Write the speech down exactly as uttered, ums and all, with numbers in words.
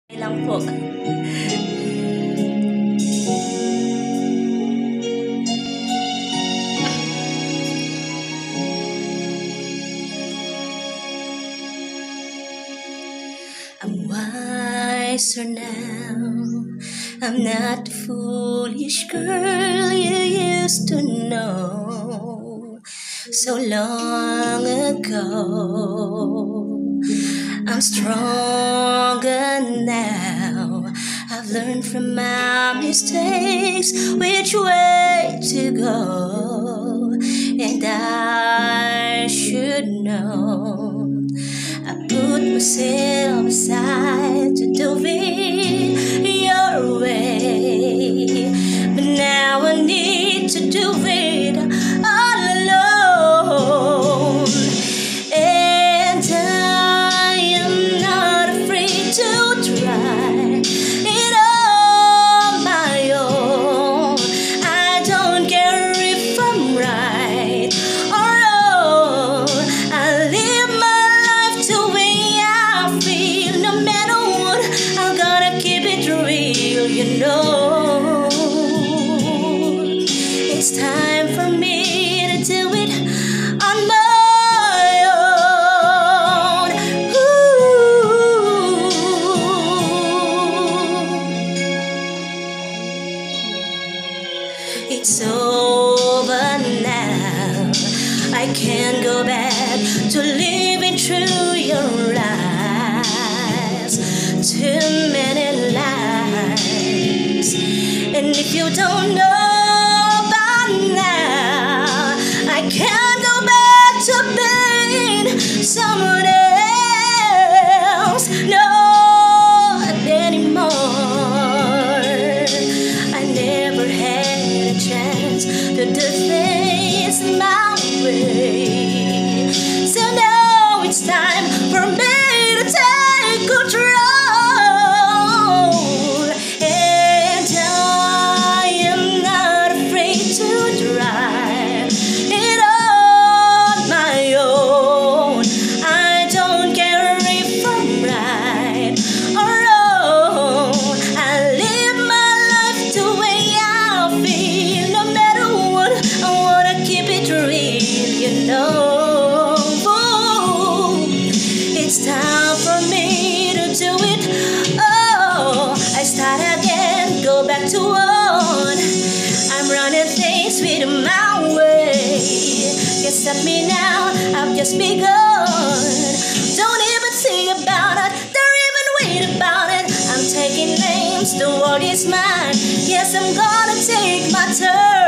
lang po. I'm wiser now. I'm not the foolish girl you used to know so long ago. I'm stronger now. I've learned from my mistakes which way to go, and I should know. I put myself aside to do it your way, but now I need to do it all alone. And I am not afraid to try it on my own. I don't care if I'm right or wrong. I live my life the way I feel. No matter what, I'm gonna keep it real, you know. It's time for me to do it on my own. Ooh. It's over now. I can't go back to living through your eyes. Too many lies. And if you don't know by now, I can't go back to being someone else. Not anymore. I never had a chance to do things my way. So now it's time for me to take control. And I am not afraid to try it on my own. I don't care if I'm right or wrong. I live my life the way I feel. No matter what, I wanna keep it real, you know. It's time for me to do it. Oh, I start again, go back to one. I'm running things with my way. Can't stop me now, I've just begun. Don't even think about it, don't even wait about it. I'm taking names, the world is mine. Yes, I'm gonna take my turn.